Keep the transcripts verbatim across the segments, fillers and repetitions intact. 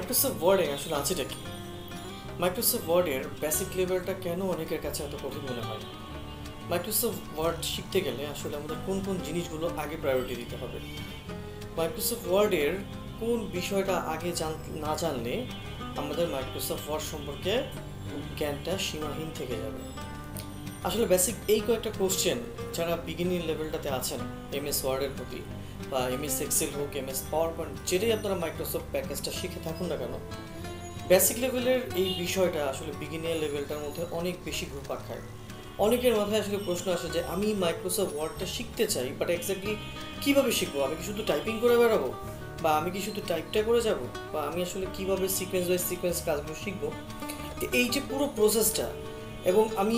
Microsoft ওয়ার্ডে আসলে আছেটা কি? মাইক্রোসফট ওয়ার্ডের বেসিক লেভেলটা কেন অনেকের কাছে এত কঠিন মনে হয়? মাইক্রোসফট ওয়ার্ড শিখতে গেলে আসলে আমাদের কোন কোন জিনিসগুলো আগে প্রায়োরিটি দিতে হবে? মাইক্রোসফট ওয়ার্ডের কোন বিষয়টা আগে জান না জানলে আমাদের মাইক্রোসফট ওয়ার্ড সম্পর্কে জ্ঞানটা সীমাহীন থেকে যাবে। আসলে বেসিক এই কয়েকটা কোশ্চেন যারা বিগিনিং লেভেলটাতে আছেন এমএস ওয়ার্ডের প্রতি বা এমএস এক্সেল হোক, এমএস পাওয়ার পয়েন্ট, যেটাই আপনারা মাইক্রোসফট প্যাকেজটা শিখে থাকুন না কেন, বেসিক লেভেলের এই বিষয়টা আসলে বিগিনিং লেভেলটার মধ্যে অনেক বেশি ঘুরপাক খায়। অনেকের মাথায় আসলে প্রশ্ন আসে যে আমি মাইক্রোসফট ওয়ার্ডটা শিখতে চাই, বাট এক্স্যাক্টলি কীভাবে শিখবো? আমি কি শুধু টাইপিং করে বেড়াবো, বা আমি কি শুধু টাইপটা করে যাব, বা আমি আসলে কীভাবে সিকোয়েন্স বাই সিকোয়েন্স কাজগুলো শিখবো? এই যে পুরো প্রসেসটা, এবং আমি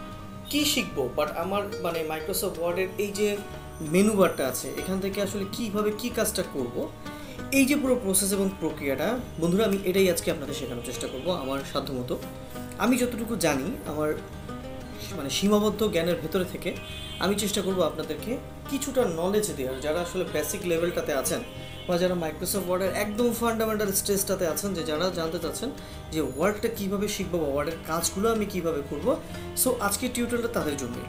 কি শিখবো, বাট আমার মানে মাইক্রোসফট ওয়ার্ডের এই যে মেনু বারটা আছে, এখান থেকে আসলে কীভাবে কী কাজটা করব, এই যে পুরো প্রসেস এবং প্রক্রিয়াটা, বন্ধুরা আমি এটাই আজকে আপনাদের শেখানোর চেষ্টা করব আমার সাধ্যমতো। আমি যতটুকু জানি আমার মানে সীমাবদ্ধ জ্ঞানের ভেতরে থেকে আমি চেষ্টা করব আপনাদেরকে কিছুটা নলেজ দেওয়ার, যারা আসলে বেসিক লেভেলটাতে আছেন বা যারা মাইক্রোসফট ওয়ার্ডের একদম ফান্ডামেন্টাল স্টেজটাতে আছেন, যে যারা জানতে চাচ্ছেন যে ওয়ার্ডটা কীভাবে শিখবো বা ওয়ার্ডের কাজগুলো আমি কীভাবে করবো। সো আজকের টিউটোরিয়ালটা তাদের জন্যই।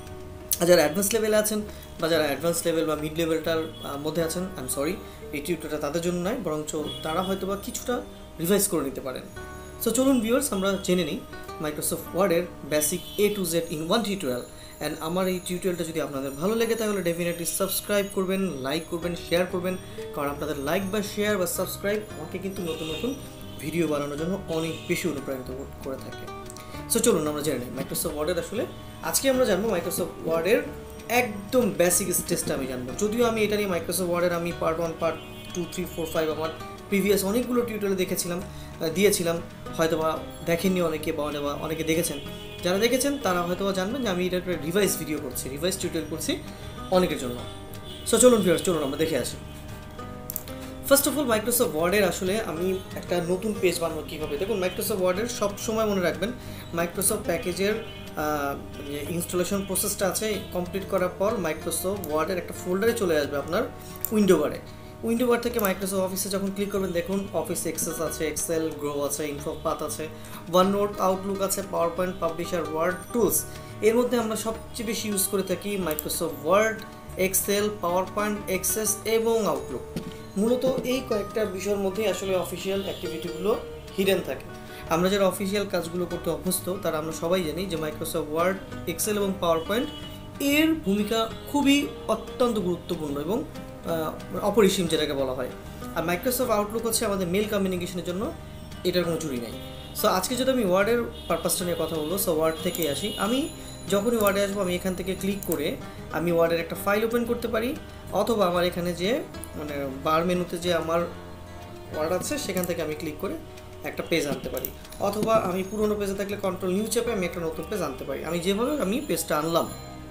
আর যারা অ্যাডভান্স লেভেলে আছেন বা যারা অ্যাডভান্স লেভেল বা মিড লেভেলটার মধ্যে আছেন, আই এম সরি, এই টিউটোরিয়ালটা তাদের জন্য নয়, বরঞ্চ তারা হয়তো বা কিছুটা রিভাইজ করে নিতে পারেন। সো চলুন ভিউয়ার্স, আমরা জেনে নিই মাইক্রোসফট ওয়ার্ডের basic A to Z in one tutorial. And আমার এই টিউটোরিয়ালটা যদি আপনাদের ভালো লাগে তাহলে ডেফিনেটলি সাবস্ক্রাইব করবেন, লাইক করবেন, শেয়ার করবেন, কারণ আপনাদের লাইক বা শেয়ার বা সাবস্ক্রাইব আমাকে কিন্তু নতুন নতুন ভিডিও বানানোর জন্য অনেক বেশি অনুপ্রাণিত করে থাকে। সো চলুন আমরা জেনে নিই মাইক্রোসফট ওয়ার্ডের আসলে আজকে আমরা জানবো মাইক্রোসফট ওয়ার্ডের একদম বেসিক স্টেজটা আমি জানবো। যদিও আমি এটা নিয়ে মাইক্রোসফট ওয়ার্ডের আমি part one, part two, three, four, five আমার প্রিভিয়াস অনেকগুলো টিউটোরিয়াল দেখেছিলাম, দিয়েছিলাম, হয়তো বা দেখেননি অনেকে বা অনেকে দেখেছেন। যারা দেখেছেন তারা হয়তো বা জানবেন যে আমি এটা একটা রিভাইজ ভিডিও করছি, রিভাইজ টিউটোরিয়াল করছি অনেকের জন্য। সো চলুন ভিউয়ার্স, চলুন আমরা দেখে আসি। ফার্স্ট অফ অল মাইক্রোসফট ওয়ার্ডের আসলে আমি একটা নতুন পেজ বানাবো কীভাবে। দেখুন, মাইক্রোসফট ওয়ার্ডের সব সময় মনে রাখবেন মাইক্রোসফট প্যাকেজের যে ইনস্টলেশন প্রসেসটা আছে কমপ্লিট করার পর মাইক্রোসফট ওয়ার্ডের একটা ফোল্ডারে চলে আসবে আপনার উইন্ডো বারে। উইন্ডো বার থেকে মাইক্রোসফট অফিসে যখন ক্লিক করবেন, দেখুন অফিস এক্সেস আছে, এক্সেল, গ্রো আছে, ইনফোপাথ আছে, ওয়ান নোট, আউটলুক আছে, PowerPoint, Publisher, Word, tools. এর মধ্যে আমরা সবচেয়ে বেশি ইউজ করে থাকি Microsoft Word, Excel, PowerPoint, Access এবং আউটলুক। মূলত এই কয়েকটা বিষয়ের মধ্যেই আসলে অফিসিয়াল অ্যাক্টিভিটিগুলো হিডেন থাকে। আমরা যারা অফিসিয়াল কাজগুলো করতে অভ্যস্ত তারা আমরা সবাই জানি যে মাইক্রোসফট ওয়ার্ড, এক্সেল এবং পাওয়ার পয়েন্ট এর ভূমিকা খুবই অত্যন্ত গুরুত্বপূর্ণ এবং অপরিসীম, যেটাকে বলা হয়। আর মাইক্রোসফট আউটলুক হচ্ছে আমাদের মেল কমিউনিকেশনের জন্য, এটার কোনো চুরি নাই। সো আজকে যদি আমি ওয়ার্ডের পারপাসটা নিয়ে কথা বলবো, সো ওয়ার্ড থেকে আসি। আমি যখনই ওয়ার্ডে আসবো আমি এখান থেকে ক্লিক করে আমি ওয়ার্ডের একটা ফাইল ওপেন করতে পারি, অথবা আমার এখানে যে মানে বার মেনুতে যে আমার ওয়ার্ড আছে সেখান থেকে আমি ক্লিক করে একটা পেজ আনতে পারি, অথবা আমি পুরোনো পেজে থাকলে কন্ট্রোল নিউ চেপে আমি একটা নতুন পেজ আনতে পারি। আমি যেভাবে আমি পেজটা আনলাম,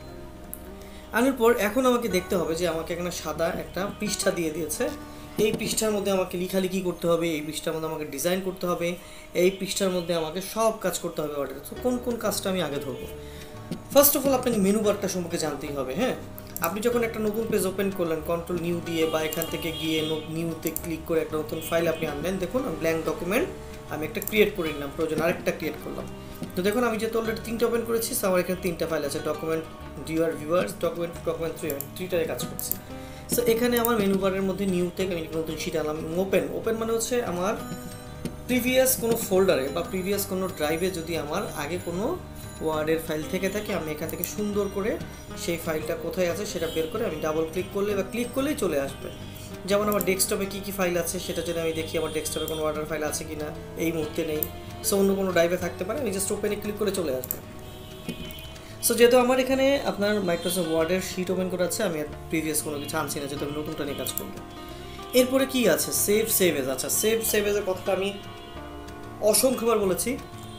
আনার পর এখন আমাকে দেখতে হবে যে আমাকে এখানে সাদা একটা পৃষ্ঠা দিয়ে দিয়েছে। এই পৃষ্ঠার মধ্যে আমাকে লেখালেখি করতে হবে, এই পৃষ্ঠার মধ্যে আমাকে ডিজাইন করতে হবে, এই পৃষ্ঠার মধ্যে আমাকে সব কাজ করতে হবে ওয়ার্ডের। তো কোন কোন কাজটা আমি আগে ধরবো? ফার্স্ট অফ অল আপনাকে মেনু বারটা সম্পর্কে জানতেই হবে। হ্যাঁ, আপনি যখন একটা নতুন পেজ ওপেন করলেন কন্ট্রোল নিউ দিয়ে বা এখান থেকে গিয়ে নিউতে ক্লিক করে একটা নতুন ফাইল আপনি আনলেন, দেখুন ব্ল্যাঙ্ক ডকুমেন্ট আমি একটা ক্রিয়েট করে নিলাম, প্রয়োজন আরেকটা ক্রিয়েট করলাম। তো দেখুন আমি যেহেতু অলরেডি তিনটা ওপেন করেছি, আমার এখানে তিনটা ফাইল আছে, ডকুমেন্ট, ডিউয়ার, ভিউয়ার্স, ডকুমেন্ট, ডকুমেন্ট থ্রি, আমি থ্রিটারে কাজ করছি। সো এখানে আমার মেনু বারের মধ্যে নিউ থেকে আমি নতুন শিট আনলাম। ওপেন, ওপেন মানে হচ্ছে আমার প্রিভিয়াস কোনো ফোল্ডারে বা প্রিভিয়াস কোনো ড্রাইভে যদি আমার আগে কোনো ওয়ার্ডের ফাইল থেকে থাকে, আমি এখান থেকে সুন্দর করে সেই ফাইলটা কোথায় আছে সেটা বের করে আমি ডাবল ক্লিক করলে বা ক্লিক করলেই চলে আসবে। যেমন আমার ডেস্কটপে কী কী ফাইল আছে সেটা যদি আমি দেখি আমার ডেস্কটপে কোনো ওয়ার্ডের ফাইল আছে কি না, এই মুহূর্তে নেই, সো অন্য কোনো ড্রাইভে থাকতে পারে, আমি জাস্ট ওপেনে ক্লিক করে চলে আসবে। সো যেহেতু আমার এখানে আপনার মাইক্রোসফট ওয়ার্ডের শিট ওপেন করা আছে, আমি আর প্রিভিয়াস কোনো কিছু আনছি না, যেহেতু আমি নতুনটা নিয়ে কাজ করবো। এরপরে কি আছে? Save save as. আচ্ছা, সেভ সেভেজের কথাটা আমি অসংখ্যবার বলেছি।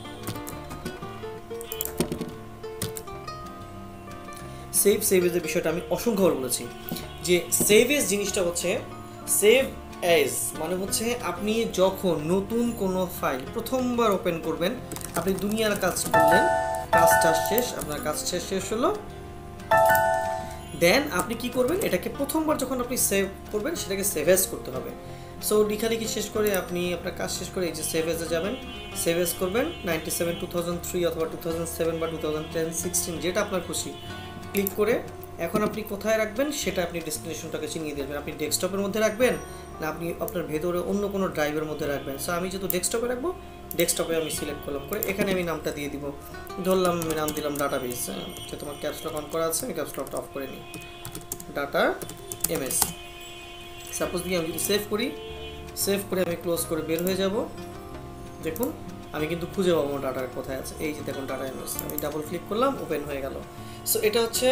সেভ সেভেজের বিষয়টা আমি অসংখ্যবার বলেছি যে সেভেজ জিনিসটা হচ্ছে, সেভ অ্যাজ মানে হচ্ছে আপনি যখন নতুন কোনো ফাইল প্রথমবার ওপেন করবেন, আপনি দুনিয়ার কাজ করলেন, কাজটা শেষ, আপনার কাজ শেষ শেষ হলো, দেন আপনি কি করবেন, এটাকে প্রথমবার যখন আপনি সেভ করবেন সেটাকে সেভ অ্যাজ করতে হবে। সো লিখালিখি শেষ করে আপনি আপনার কাজ শেষ করে এই যে সেভ এজে যাবেন, সেভ এজ করবেন ninety seven two thousand three অথবা টু থাউজেন্ড সেভেন বা টু থাউজেন্ড টেন সিক্সটিন যেটা আপনার খুশি ক্লিক করে এখন আপনি কোথায় রাখবেন সেটা আপনি ডেস্টিনেশনটাকে চিনিয়ে দেবেন। আপনি ডেস্কটপের মধ্যে রাখবেন না আপনি আপনার ভেতরে অন্য কোনো ড্রাইভের মধ্যে রাখবেন। সো আমি যেহেতু ডেস্কটপে রাখবো, ডেস্কটপে আমি সিলেক্ট করলাম, করে এখানে আমি নামটা দিয়ে দিব, ধরলাম আমি নাম দিলাম ডাটাবেস। হ্যাঁ, যে তোমার ক্যাপসলক অন করা আছে, আমি ক্যাপসলকটা অফ করে নিই, ডাটা এমএস সাপোজ দিয়ে আমি যদি সেভ করি, সেভ করে আমি ক্লোজ করে বের হয়ে যাব, দেখুন আমি কিন্তু খুঁজে পাবো ডাটার কোথায় আছে। এই যে দেখুন ডাটা এমএস, আমি ডাবল ক্লিক করলাম, ওপেন হয়ে গেল। সো এটা হচ্ছে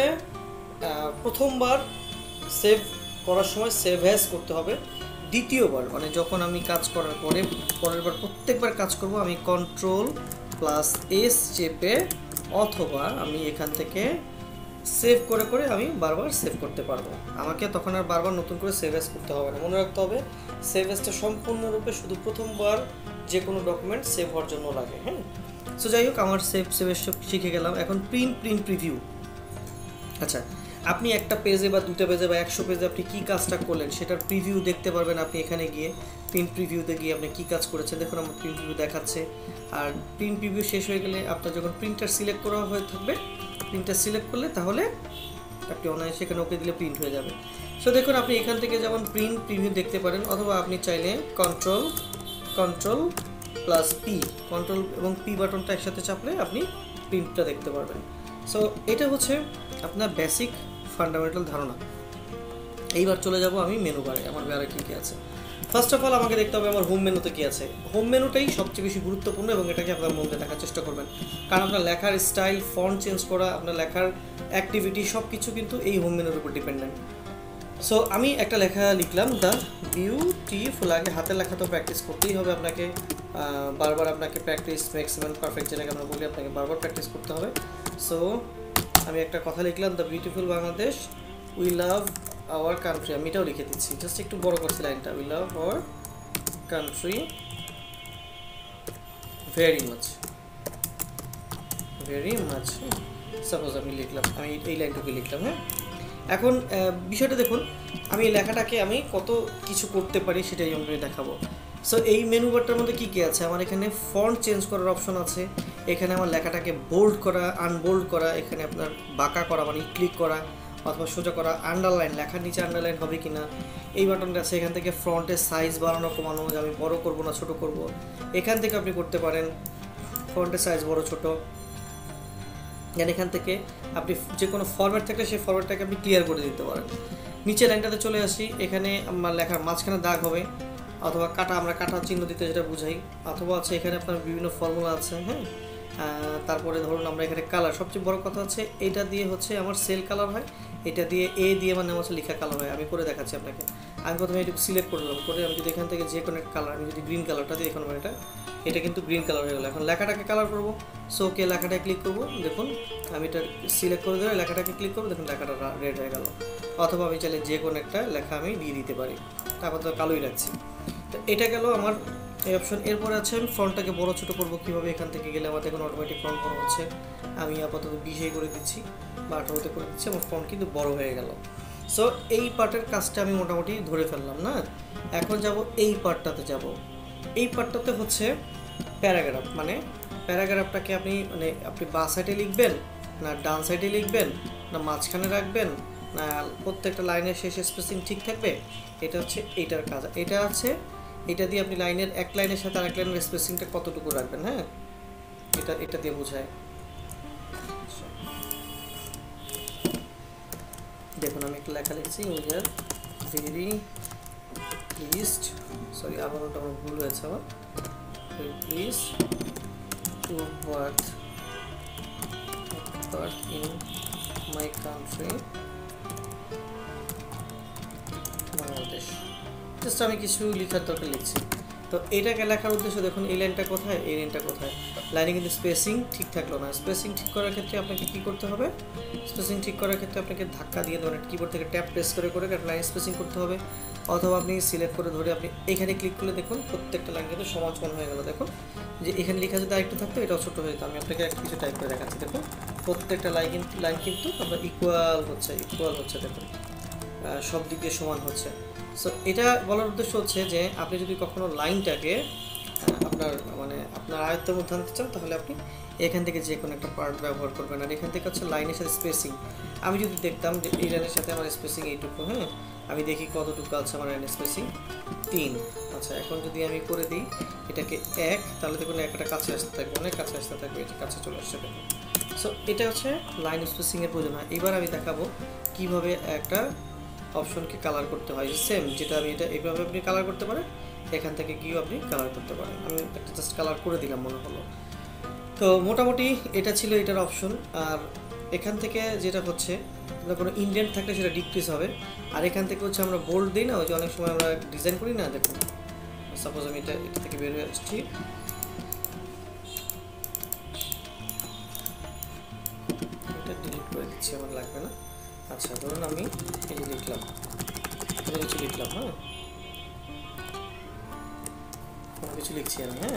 প্রথমবার সেভ করার সময় সেভ হ্যাজ করতে হবে। দ্বিতীয়বার মানে যখন আমি কাজ করার পরে পরের বার প্রত্যেকবার কাজ করব আমি কন্ট্রোল প্লাস এস চেপে অথবা আমি এখান থেকে সেভ করে করে আমি বারবার সেভ করতে পারবো। আমাকে তখন আর বারবার নতুন করে সেভ অ্যাজ করতে হবে না। মনে রাখতে হবে সেভ অ্যাজটা সম্পূর্ণরূপে শুধু প্রথমবার যে কোনো ডকুমেন্ট সেভ হওয়ার জন্য লাগে। হ্যাঁ, সো যাই হোক আমার সেভ সেভ সব শিখে গেলাম। এখন প্রিন্ট প্রিন্ট প্রিভিউ। আচ্ছা, আপনি একটা পেজে বা দুটো পেজে বা একশো পেজে আপনি কী কাজটা করলেন সেটার প্রিভিউ দেখতে পারবেন আপনি এখানে গিয়ে। প্রিন্ট প্রিভিউতে গিয়ে আপনি কী কাজ করেছেন দেখুন আমার প্রিন্ট প্রিভিউ দেখাচ্ছে। আর প্রিন্ট প্রিভিউ শেষ হয়ে গেলে আপনার যখন প্রিন্টার সিলেক্ট করা হয়ে থাকবে, প্রিন্টার সিলেক্ট করলে তাহলে আপনি অনলাইনে সেখানে ওকে দিলে প্রিন্ট হয়ে যাবে। সো দেখুন আপনি এখান থেকে যেমন প্রিন্ট প্রিভিউ দেখতে পারেন, অথবা আপনি চাইলে control control plus P, control এবং পি বাটনটা একসাথে চাপলে আপনি প্রিন্টটা দেখতে পারবেন। সো এটা হচ্ছে আপনার বেসিক ফান্ডামেন্টাল ধারণা। এইবার চলে যাব আমি মেনু বারে, আমার বারে কী কী আছে। ফার্স্ট অফ অল আমাকে দেখতে হবে আমার হোম মেনুতে কী আছে। হোম মেনুটাই সবচেয়ে বেশি গুরুত্বপূর্ণ এবং এটাকে আপনার মধ্যে দেখার চেষ্টা করবেন, কারণ আপনার লেখার স্টাইল, ফন্ট চেঞ্জ করা, আপনার লেখার অ্যাক্টিভিটি সব কিছু কিন্তু এই হোম মেনুর উপর ডিপেন্ডেন্ট। সো আমি একটা লেখা লিখলাম, দ্য বিউটিফুল। আগে হাতের লেখা তো প্র্যাকটিস করতেই হবে আপনাকে, বারবার আপনাকে প্র্যাকটিস ম্যাক্সিমাম পারফেক্ট যেটাকে আমরা বলি আপনাকে বারবার প্র্যাকটিস করতে হবে। সো আমি একটা কথা লিখলাম, the beautiful Bangladesh, we love our country. আমি এটাও লিখে দিচ্ছি, জাস্ট একটু বড় করছি লাইনটা, we love our country very much very much suppose আমি লিখলাম, আমি এই লাইনটুকু লিখলাম। হ্যাঁ, এখন বিষয়টা দেখুন, আমি এই লেখাটাকে আমি কত কিছু করতে পারি সেটাই আমি দেখাবো। সো এই মেনু বারটার মধ্যে কী কী আছে, আমার এখানে ফন্ট চেঞ্জ করার অপশন আছে, এখানে আমার লেখাটাকে বোল্ড করা, আনবোল্ড করা, এখানে আপনার বাঁকা করা মানে ক্লিক করা অথবা সোজা করা, আন্ডারলাইন, লেখার নিচে আন্ডারলাইন হবে কি না এই বাটনটা আছে। এখান থেকে ফ্রন্টের সাইজ বাড়ানো কমানো, যে আমি বড় করব না ছোট করব, এখান থেকে আপনি করতে পারেন ফ্রন্টের সাইজ বড় ছোট। দেন এখান থেকে আপনি যে কোনো ফরম্যাট থাকলে সেই ফরম্যাটটাকে আপনি ক্লিয়ার করে দিতে পারেন। নিচে লাইনটাতে চলে আসি, এখানে আমার লেখার মাঝখানে দাগ হবে অথবা কাটা, আমরা কাটা চিহ্ন দিতে যেটা বুঝাই, অথবা আছে এখানে আপনার বিভিন্ন ফর্মুলা আছে। হ্যাঁ, তারপরে ধরুন আমরা এখানে কালার, সবচেয়ে বড় কথা হচ্ছে এটা দিয়ে হচ্ছে আমার সেল কালার হয়, এটা দিয়ে এ দিয়ে মানে আমার লেখা কালার হয়। আমি করে দেখাচ্ছি আপনাকে। আমি প্রথমে এটুকু সিলেক্ট করলাম, করে আমি যদি এখান থেকে যে কোনো একটা কালার, আমি যদি গ্রিন কালারটা দিই, এখন এটা এটা কিন্তু গ্রিন কালার হয়ে গেলো। এখন লেখাটাকে কালার করবো, সো ওকে লেখাটায় ক্লিক করবো, দেখুন আমি এটা সিলেক্ট করে দিলে লেখাটাকে ক্লিক করবো, দেখুন লেখাটা রেড হয়ে গেল। অথবা আমি চাইলে যে কোনো একটা লেখা আমি দিয়ে দিতে পারি, তারপর তো কালোই রাখছি। তো এটা গেল আমার এই অপশন। এরপরে আছে আমি ফন্টটাকে বড় ছোটো করবো কীভাবে, এখান থেকে গেলে আমার দেখুন অটোমেটিক ফন্ট বড় হচ্ছে। আমি আপাতত বিশে করে দিচ্ছি বা আঠারোতে করে দিচ্ছি, আমার ফন্ট কিন্তু বড় হয়ে গেল। সো এই পার্টের কাজটা আমি মোটামুটি ধরে ফেললাম না। এখন যাব এই পার্টটাতে যাব। এই পার্টটাতে হচ্ছে প্যারাগ্রাফ, মানে প্যারাগ্রাফটাকে আপনি মানে আপনি বাঁ সাইডে লিখবেন না ডান সাইডে লিখবেন না মাঝখানে রাখবেন না প্রত্যেকটা লাইনের শেষে স্পেসিং ঠিক থাকবে, এটা হচ্ছে এইটার কাজ। এটা আছে, এটা দিয়ে আপনি লাইনের এক লাইনের সাথে আরেক লাইনের স্পেসিংটা কতটুকু রাখবেন। হ্যাঁ, এটা এটা দিয়ে বোঝায়। দেখুন আমি একটা লেখা লিখছি, we are very pleased, sorry আমার ওটা আমার ভুল হয়েছে, আমার please to birth birth in my country Bangladesh. Just আমি কিছু লেখার দরকার লিখছি। তো এইটাকে লেখার উদ্দেশ্য দেখুন এই লাইনটা কোথায়, এই লাইনটা কোথায়, লাইনে কিন্তু স্পেসিং ঠিক থাকলো না। স্পেসিং ঠিক করার ক্ষেত্রে আপনাকে কী করতে হবে, স্পেসিং ঠিক করার ক্ষেত্রে আপনাকে ধাক্কা দিয়ে ধরে কিবোর্ড থেকে ট্যাপ প্রেস করে করে লাইন স্পেসিং করতে হবে, অথবা আপনি সিলেক্ট করে ধরে আপনি এখানে ক্লিক করলে দেখুন প্রত্যেকটা লাইন কিন্তু সমান সমান হয়ে গেল। দেখুন যে এখানে লেখা যদি আরেকটু থাকতো এটাও ছোটো হয়ে যেত। আমি আপনাকে একটা কিছু টাইপ করে দেখাচ্ছি, দেখুন প্রত্যেকটা লাইন কিন্তু লাইন কিন্তু আপনার ইকুয়াল হচ্ছে, ইকুয়াল হচ্ছে, দেখুন সব দিক দিয়ে সমান হচ্ছে। সো এটা বলার উদ্দেশ্য হচ্ছে যে আপনি যদি কখনো লাইনটাকে আপনার মানে আপনার আয়ত্তের মধ্যে আনতে চান তাহলে আপনি এখান থেকে যে কোনো একটা পার্ট ব্যবহার করবেন। আর এখান থেকে হচ্ছে লাইনের সাথে স্পেসিং, আমি যদি দেখতাম যে এই লাইনের সাথে আমার স্পেসিং এইটুকু, হ্যাঁ আমি দেখি কতটুকু আছে আমার লাইনের স্পেসিং তিন। আচ্ছা এখন যদি আমি করে দিই এটাকে এক, তাহলে দেখুন একটা কাছে আসতে থাকবে, অনেক কাছে আসতে থাকবে, এটা কাছে চলে আসছে দেখুন। সো এটা হচ্ছে লাইন স্পেসিংয়ের প্রয়োজন হয়। এবার আমি দেখাবো কীভাবে একটা অপশনকে কালার করতে হয়, সেম যেটা আমি এটা এইভাবে আপনি কালার করতে পারেন, এখান থেকে গিয়েও আপনি কালার করতে পারেন। আমি একটা জাস্ট কালার করে দিলাম মনে হলো। তো মোটামুটি এটা ছিল এটার অপশন। আর এখান থেকে যেটা হচ্ছে আমরা কোনো ইন্ডেন্ট থাকলে সেটা ডিক্রিজ হবে, আর এখান থেকে হচ্ছে আমরা বোল্ড দিই না, ওই যে অনেক সময় আমরা ডিজাইন করি না, দেখুন সাপোজ আমি এটা এটা থেকে বের হয়ে আসছি, এটা ডিলিট করে দিচ্ছি, আমার লাগবে না। আচ্ছা ধরুন আমি এই যে লিখলাম, কোনো কিছু লিখলাম, হ্যাঁ কোনো কিছু লিখছি আমি, হ্যাঁ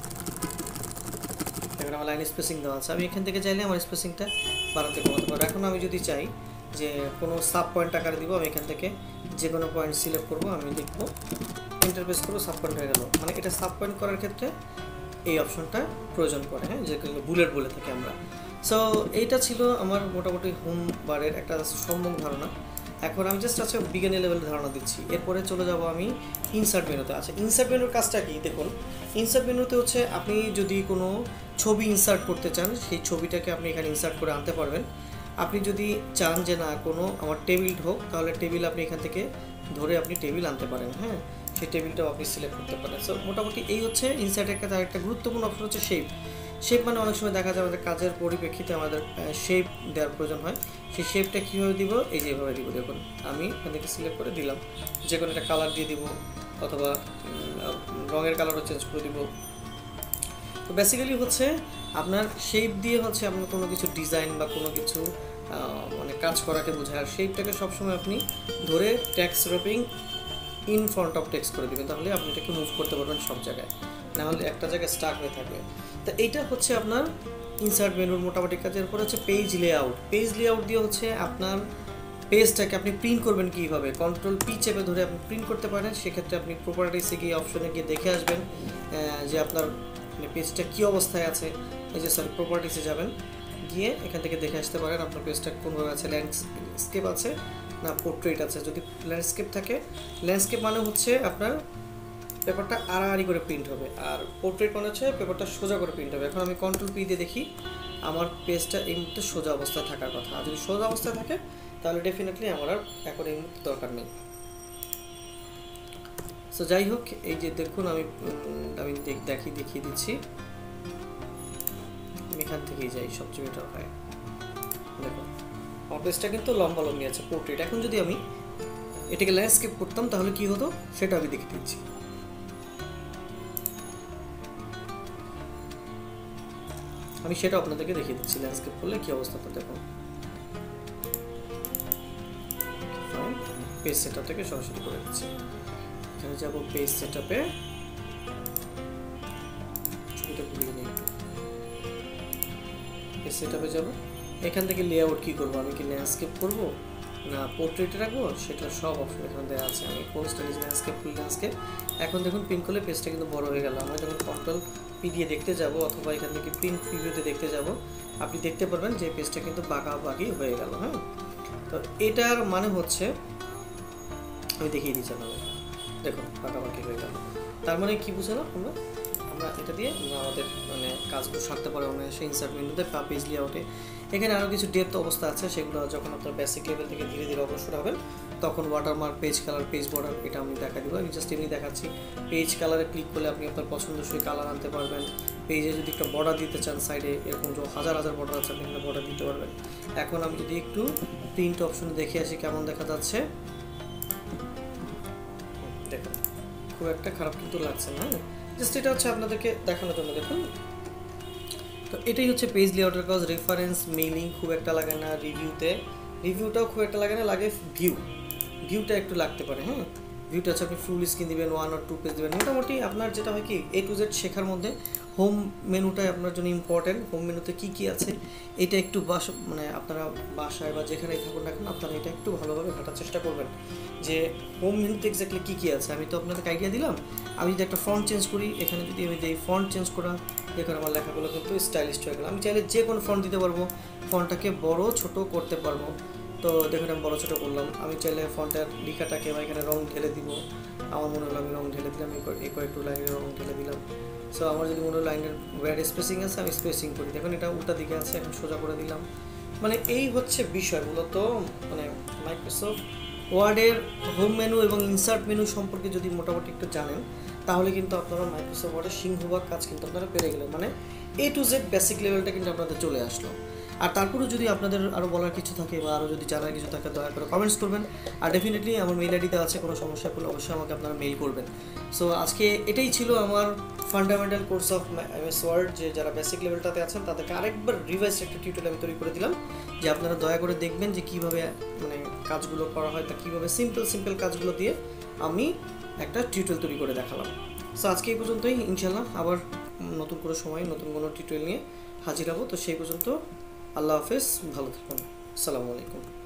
এখন আমার লাইন স্পেসিং দেওয়া আছে, আমি এখান থেকে চাইলে আমার স্পেসিংটা বাড়াতে কমাতে পারবো। এখন আমি যদি চাই যে কোনো সাব পয়েন্ট আকারে দিব, আমি এখান থেকে যে কোনো পয়েন্ট সিলেক্ট করবো, আমি লিখবো ইন্টারফেস করবো, সাব পয়েন্ট হয়ে গেল। মানে এটা সাব পয়েন্ট করার ক্ষেত্রে এই অপশনটা প্রয়োজন পড়ে, হ্যাঁ যেগুলো বুলেট বলে থাকি আমরা। সো এইটা ছিল আমার মোটামুটি হোম বারের একটা সম্যক ধারণা। এখন আমি জাস্ট আছে বিজ্ঞানী লেভেলের ধারণা দিচ্ছি, এরপরে চলে যাব আমি ইনসার্ট মেনুতে। আচ্ছা ইনসার্ট মেনুর কাজটা কি দেখুন, ইনসার্ট মেনুতে হচ্ছে আপনি যদি কোনো ছবি ইনসার্ট করতে চান, সেই ছবিটাকে আপনি এখানে ইনসার্ট করে আনতে পারবেন। আপনি যদি চান যে না কোনো আমার টেবিল হোক, তাহলে টেবিল আপনি এখান থেকে ধরে আপনি টেবিল আনতে পারেন, হ্যাঁ সেই টেবিলটাও আপনি সিলেক্ট করতে পারেন। সো মোটামুটি এই হচ্ছে ইনসার্টের কাছে। আর একটা গুরুত্বপূর্ণ অপশন হচ্ছে শেপ। শেপ মানে অনেক সময় দেখা যায় আমাদের কাজের পরিপ্রেক্ষিতে আমাদের শেপ দেওয়ার প্রয়োজন হয়, সেই শেপটা কীভাবে দিব, এই যেভাবে দিব। দেখুন আমি এখান থেকে সিলেক্ট করে দিলাম, যে কোনো একটা কালার দিয়ে দিব অথবা রঙের কালারও চেঞ্জ করে দিব। তো বেসিক্যালি হচ্ছে আপনার শেপ দিয়ে হচ্ছে আপনার কোনো কিছু ডিজাইন বা কোনো কিছু মানে কাজ করাকে বোঝায়। আর শেপটাকে সবসময় আপনি ধরে text wrapping in front of text করে দেবেন, তাহলে আপনি এটাকে মুভ করতে পারবেন সব জায়গায়, নাহলে একটা জায়গায় স্টাক হয়ে থাকবে। তো এইটা হচ্ছে আপনার ইনসার্ট মেনুর মোটামুটি কাজ। এরপর হচ্ছে পেজ লেআউট। পেজ লেআউট দিয়ে হচ্ছে আপনার পেজটাকে আপনি প্রিন্ট করবেন কীভাবে, কন্ট্রোল পি চেপে ধরে আপনি প্রিন্ট করতে পারেন। সেক্ষেত্রে আপনি প্রপার্টিসে গিয়ে অপশনে গিয়ে দেখে আসবেন যে আপনার পেজটা কী অবস্থায় আছে। এই যে সরি প্রপার্টিসে যাবেন, গিয়ে এখান থেকে দেখে আসতে পারেন আপনার পেজটা কোনভাবে আছে, ল্যান্ডস্কেপ আছে না পোর্ট্রেট আছে। যদি ল্যান্ডস্কেপ থাকে, ল্যান্ডস্কেপ মানে হচ্ছে আপনার পেপারটা আড়াআড়ি করে প্রিন্ট হবে, আর পোর্ট্রেট মানে হচ্ছে পেপারটা সোজা করে প্রিন্ট হবে। এখন আমি কন্ট্রোল পি দিয়ে দেখি আমার পেজটা এই মুহূর্তে সোজা অবস্থায় থাকার কথা। আর যদি সোজা অবস্থায় থাকে তাহলে ডেফিনেটলি আমার আর এখন এই মুহূর্তে দরকার নেই। সো যাই হোক, এই যে দেখুন আমি আমি দেখি দেখিয়ে দিচ্ছি, আমি এখান থেকেই যাই, সবচেয়ে বেটার হয়। দেখুন আমার পেজটা কিন্তু লম্বা লম্বি আছে পোর্ট্রেট। এখন যদি আমি এটাকে ল্যান্ডস্কেপ করতাম তাহলে কি হতো সেটা আমি দেখে দিচ্ছি। আমি সেটা আপনাদেরকে দেখিয়ে দিচ্ছি ল্যান্ডস্কেপ করলে কি অবস্থাটা দেখুন। পেজ সেটআপ থেকে সরাসরি করে দিচ্ছি। এখানে যাব পেজ সেটআপে, ছবিটা ঘুরিয়ে নিই একটু। পেজ সেটআপে যাব, এখান থেকে লেআউট কি করব, আমি কি ল্যান্ডস্কেপ করব না পোর্ট্রেটে রাখবো, সেটা সব অপশন এখানে দেওয়া আছে। আমি কোন স্টাইল ল্যান্ডস্কেপ ফুল ল্যান্ডস্কেপ। এখন দেখুন প্রিন্ট করলে পেজটা কিন্তু বড় হয়ে গেল। আমরা যখন কন্ট্রোল পি দিয়ে দেখতে যাব অথবা এখান থেকে প্রিন্ট প্রিভিউতে দেখতে যাব, আপনি দেখতে পারবেন যে পেজটা কিন্তু বাঁকা বাঁকি হয়ে গেল। হ্যাঁ, তো এটার মানে হচ্ছে আমি দেখিয়ে দিচ্ছি আপনাদের, দেখুন বাঁকা বাঁকি হয়ে গেল। তার মানে কি বুঝলাম আমরা আমরা এটা দিয়ে আমরা আমাদের মানে কাজগুলো সারতে পারবো আমরা সেই ইনসার্ট মেনুতে বা পেজ লেআউটে। এখানে আরও কিছু ডেপথ অবস্থা আছে, সেগুলো যখন আপনার বেসিক লেভেল থেকে ধীরে ধীরে অগ্রসর হবেন তখন watermark, page colour, page border এটা আমি দেখা দেবো। আমি জাস্ট এমনি দেখাচ্ছি। পেজ কালারে ক্লিক করলে আপনি আপনার পছন্দসই কালার আনতে পারবেন। পেজে যদি একটা বর্ডার দিতে চান সাইডে, এরকম যে হাজার হাজার বর্ডার আছে আপনি এখানে বর্ডার দিতে পারবেন। এখন আমি যদি একটু প্রিন্ট অপশনে দেখে আসি কেমন দেখা যাচ্ছে, দেখুন খুব একটা খারাপ কিন্তু লাগছে না। হ্যাঁ, জাস্ট এটা হচ্ছে আপনাদেরকে দেখানোর জন্য। দেখুন তো এটাই হচ্ছে পেজ লেআউটের কাজ। রেফারেন্স, মেইলিং খুব একটা লাগে না, রিভিউতে রিভিউটাও খুব একটা লাগে না, লাগে ভিউ, ভিউটা একটু লাগতে পারে। হ্যাঁ, ভিউটা হচ্ছে আপনি ফুল স্ক্রিন দিবেন, ওয়ান আর টু পেজ দেবেন। মোটামুটি আপনার যেটা হয় কি এ টু জেড শেখার মধ্যে হোম মেনুটাই আপনার জন্য ইম্পর্টেন্ট। হোম মেনুতে কী কী আছে এটা একটু বাস মানে আপনারা বাসায় বা যেখানেই থাকুন না কেন আপনারা এটা একটু ভালোভাবে ঘাটার চেষ্টা করবেন যে হোম মেনুতে এক্স্যাক্টলি কী কী আছে। আমি তো আপনাদেরকে আইডিয়া দিলাম। আমি যদি একটা ফন্ট চেঞ্জ করি, এখানে যদি আমি এই ফন্ট চেঞ্জ করা, দেখুন আমার লেখাগুলো কিন্তু স্টাইলিশ হয়ে গেল। আমি চাইলে যে কোনো ফন্ট দিতে পারবো, ফন্টটাকে বড় ছোট করতে পারবো। তো দেখুন আমি বড়ো ছোটো করলাম। আমি চাইলে ফন্টের লেখাটাকে বা এখানে রং ঢেলে দিব, আমার মনে হলো আমি রং ঢেলে দিলাম, এই কয়েকটু লাইনের রং ঢেলে দিলাম। সো আমার যদি মনে হলো লাইনের ওয়ার্ড স্পেসিং আছে আমি স্পেসিং করি, দেখুন এটা উল্টা দিকে আছে, এখন সোজা করে দিলাম। মানে এই হচ্ছে বিষয় মূলত। মানে মাইক্রোসফট ওয়ার্ডের হোম মেনু এবং ইনসার্ট মেনু সম্পর্কে যদি মোটামুটি একটু জানেন তাহলে কিন্তু আপনারা মাইক্রোসফট ওয়ার্ডের সিংহভাগ কাজ কিন্তু আপনারা পেরে গেলেন। মানে এ টু জেড বেসিক লেভেলটা কিন্তু আপনাদের চলে আসলো। আর তারপরেও যদি আপনাদের আরও বলার কিছু থাকে বা আরও যদি জানার কিছু থাকে দয়া করে কমেন্টস করবেন। আর ডেফিনেটলি আমার মেইল আইডিতে আছে, কোনো সমস্যা করলে অবশ্যই আমাকে আপনারা মেইল করবেন। সো আজকে এটাই ছিল আমার fundamental course of MS Word. যে যারা বেসিক লেভেলটাতে আছেন তাদেরকে আরেকবার রিভাইজ একটা টিউটোরিয়াল আমি তৈরি করে দিলাম, যে আপনারা দয়া করে দেখবেন যে কীভাবে মানে কাজগুলো করা হয় বা কীভাবে সিম্পল সিম্পল কাজগুলো দিয়ে আমি একটা টিউটোরিয়াল তৈরি করে দেখালাম। সো আজকে এই পর্যন্তই। ইনশাল্লাহ আবার নতুন কোনো সময় নতুন কোনো টিউটোরিয়াল নিয়ে হাজির হবো। তো সেই পর্যন্ত আল্লাহ হাফেজ, ভালো থাকুন, আসসালামু আলাইকুম।